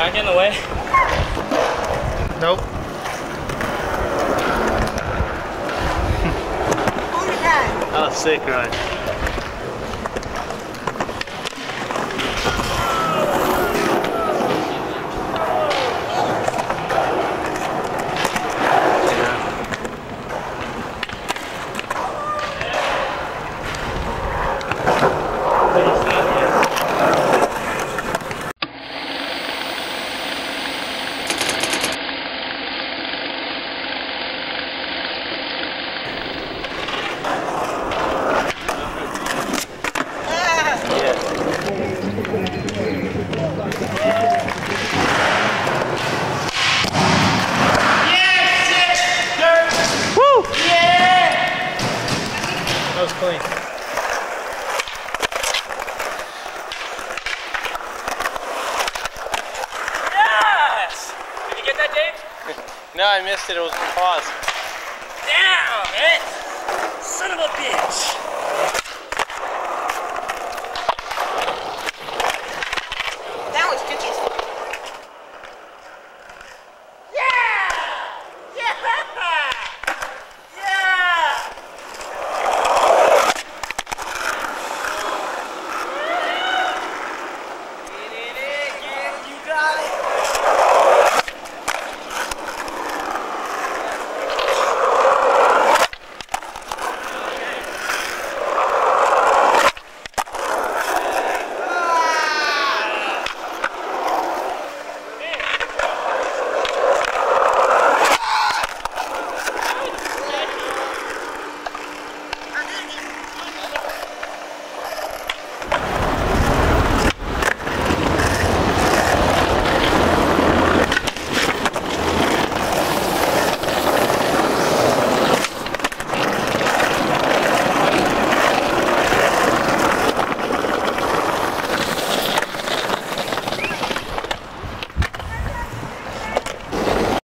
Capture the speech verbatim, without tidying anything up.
Alright, get in the way. Nope. That was sick, right? That was clean. Yes! Did you get that, Dave? No, I missed it. It was a pause. Damn it! Son of a bitch!